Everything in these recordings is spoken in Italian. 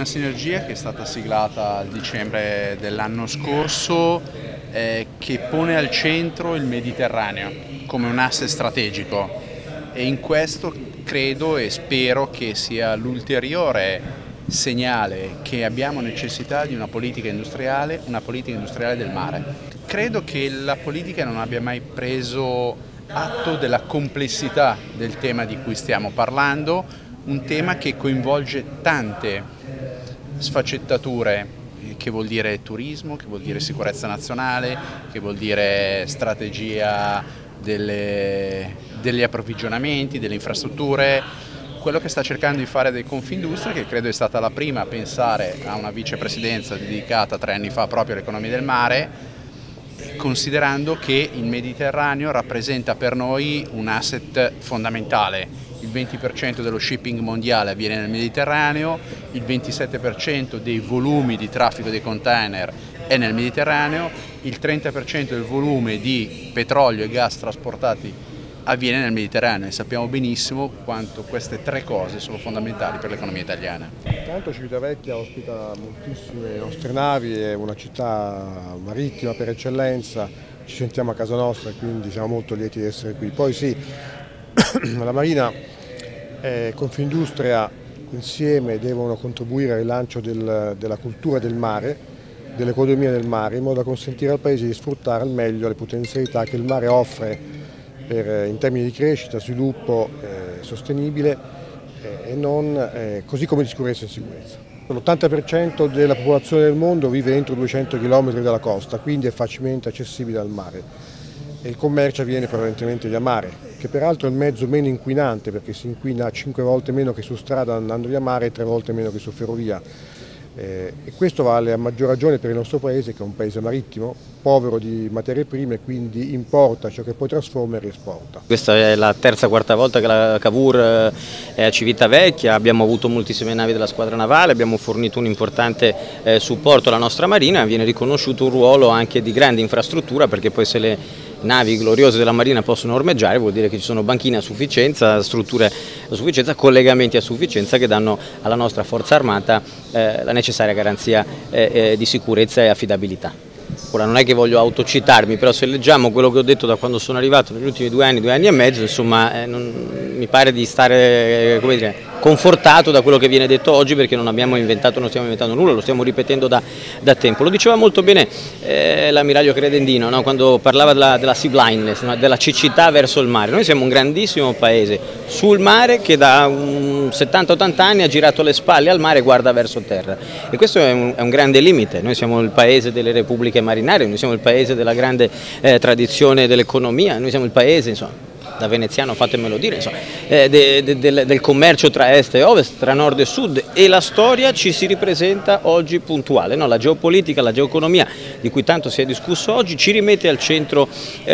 una sinergia che è stata siglata a dicembre dell'anno scorso che pone al centro il Mediterraneo come un asse strategico e in questo credo e spero che sia l'ulteriore segnale che abbiamo necessità di una politica industriale del mare. Credo che la politica non abbia mai preso atto della complessità del tema di cui stiamo parlando, un tema che coinvolge tante sfaccettature, che vuol dire turismo, che vuol dire sicurezza nazionale, che vuol dire strategia degli approvvigionamenti, delle infrastrutture. Quello che sta cercando di fare del Confindustria, che credo è stata la prima a pensare a una vicepresidenza dedicata 3 anni fa proprio all'economia del mare, considerando che il Mediterraneo rappresenta per noi un asset fondamentale. Il 20% dello shipping mondiale avviene nel Mediterraneo, il 27% dei volumi di traffico dei container è nel Mediterraneo, il 30% del volume di petrolio e gas trasportati avviene nel Mediterraneo e sappiamo benissimo quanto queste 3 cose sono fondamentali per l'economia italiana. Intanto Civitavecchia ospita moltissime nostre navi, è una città marittima per eccellenza, ci sentiamo a casa nostra e quindi siamo molto lieti di essere qui. Poi sì, la Marina e Confindustria insieme devono contribuire al rilancio della cultura del mare, dell'economia del mare, in modo da consentire al Paese di sfruttare al meglio le potenzialità che il mare offre in termini di crescita, sviluppo sostenibile e non, così come di sicurezza e sicurezza. L'80% della popolazione del mondo vive entro 200 km dalla costa, quindi è facilmente accessibile al mare e il commercio avviene prevalentemente via mare, che peraltro è il mezzo meno inquinante perché si inquina 5 volte meno che su strada andando via mare e 3 volte meno che su ferrovia. E questo vale a maggior ragione per il nostro paese, che è un paese marittimo, povero di materie prime, quindi importa ciò che poi trasforma e riesporta. Questa è la terza, quarta volta che la Cavour è a Civitavecchia, abbiamo avuto moltissime navi della squadra navale, abbiamo fornito un importante supporto alla nostra marina, viene riconosciuto un ruolo anche di grande infrastruttura perché poi se le navi gloriose della Marina possono ormeggiare vuol dire che ci sono banchine a sufficienza, strutture a sufficienza, collegamenti a sufficienza che danno alla nostra forza armata la necessaria garanzia di sicurezza e affidabilità. Ora non è che voglio autocitarmi, però se leggiamo quello che ho detto da quando sono arrivato negli ultimi 2 anni e mezzo, insomma mi pare di stare, come dire, confortato da quello che viene detto oggi perché non stiamo inventando nulla, lo stiamo ripetendo da tempo. Lo diceva molto bene l'ammiraglio Credendino, no? Quando parlava della sea blindness, no? Della cecità verso il mare. Noi siamo un grandissimo paese sul mare che da 70-80 anni ha girato le spalle al mare e guarda verso terra e questo è un grande limite. Noi siamo il paese delle repubbliche marinarie, noi siamo il paese della grande tradizione dell'economia, noi siamo il paese, insomma, da veneziano fatemelo dire, insomma, del commercio tra est e ovest, tra nord e sud e la storia ci si ripresenta oggi puntuale, no? La geopolitica, la geoeconomia di cui tanto si è discusso oggi ci rimette al centro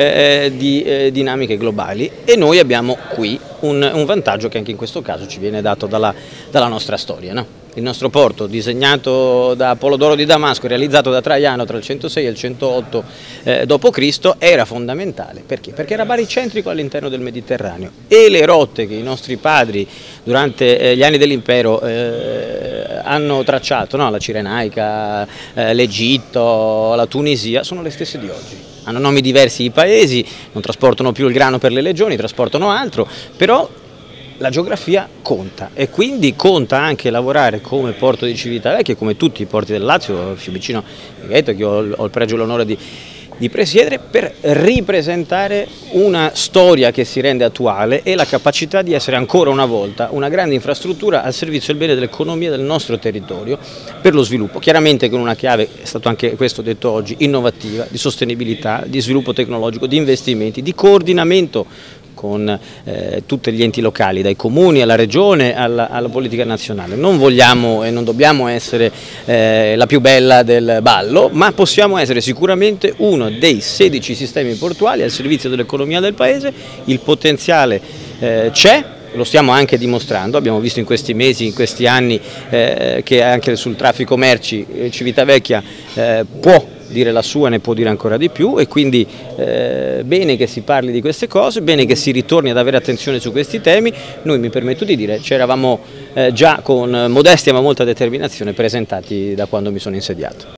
di dinamiche globali e noi abbiamo qui un vantaggio che anche in questo caso ci viene dato dalla nostra storia, no? Il nostro porto, disegnato da Apollodoro di Damasco e realizzato da Traiano tra il 106 e il 108 d.C., era fondamentale. Perché? Perché era baricentrico all'interno del Mediterraneo e le rotte che i nostri padri durante gli anni dell'impero hanno tracciato, no? La Cirenaica, l'Egitto, la Tunisia, sono le stesse di oggi. Hanno nomi diversi i paesi, non trasportano più il grano per le legioni, trasportano altro, però la geografia conta e quindi conta anche lavorare come porto di Civitavecchia, come tutti i porti del Lazio, Fiumicino, Vighetto, che ho il pregio e l'onore di presiedere, per ripresentare una storia che si rende attuale e la capacità di essere ancora una volta una grande infrastruttura al servizio del bene dell'economia del nostro territorio per lo sviluppo, chiaramente con una chiave, è stato anche questo detto oggi, innovativa, di sostenibilità, di sviluppo tecnologico, di investimenti, di coordinamento con tutti gli enti locali, dai comuni alla regione alla politica nazionale. Non vogliamo e non dobbiamo essere la più bella del ballo, ma possiamo essere sicuramente uno dei 16 sistemi portuali al servizio dell'economia del Paese. Il potenziale c'è, lo stiamo anche dimostrando, abbiamo visto in questi mesi, in questi anni che anche sul traffico merci Civitavecchia può dire la sua, ne può dire ancora di più e quindi bene che si parli di queste cose, bene che si ritorni ad avere attenzione su questi temi. Noi, mi permetto di dire, ci eravamo già con modestia ma molta determinazione presentati da quando mi sono insediato.